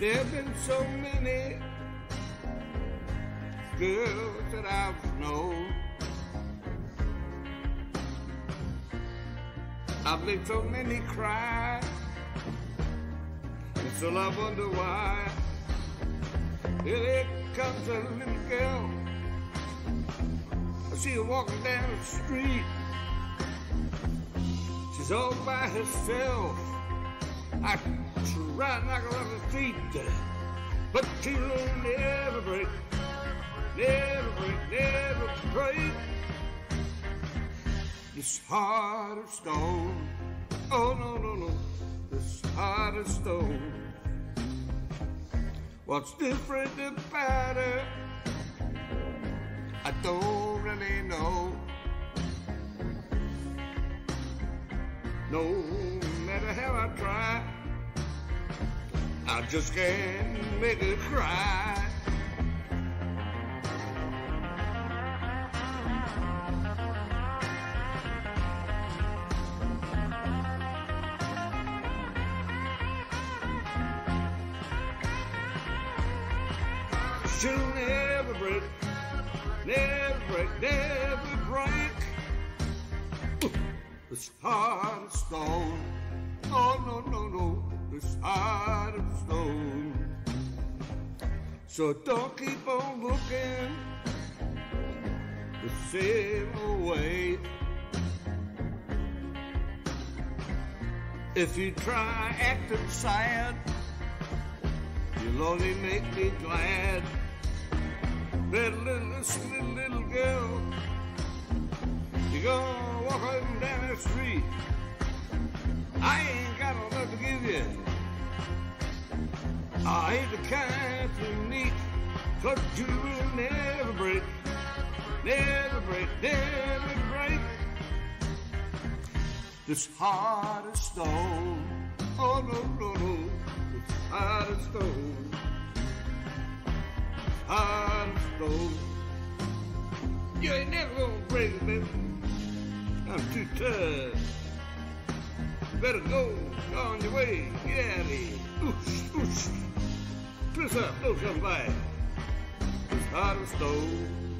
There have been so many girls that I've known. I've made so many cry, and still I wonder why. Here there comes a little girl, I see her walking down the street. She's all by herself. I try to knock her off her feet, but she'll never break, never break, never break this heart of stone. Oh no, no, no, this heart of stone. What's different about her, I don't really know. No matter how I try, I just can't make her cry. She'll never break, never break, never break this heart of stone. Oh no, no, no, this heart of stone. So don't keep on looking the same way. If you try acting sad, you'll only make me glad. That little sweet little girl, you're gonna walk up and down the street. I ain't got enough to give you. I ain't the kind to meet, but you will never break, never break, never break this heart of stone. Oh no, no, no, this heart of stone. Heart of stone. You ain't never gonna break it, baby. I'm too tough. Better go on your way. Get out of here. Oosh, oosh. Twist up, don't come back. This heart of stone.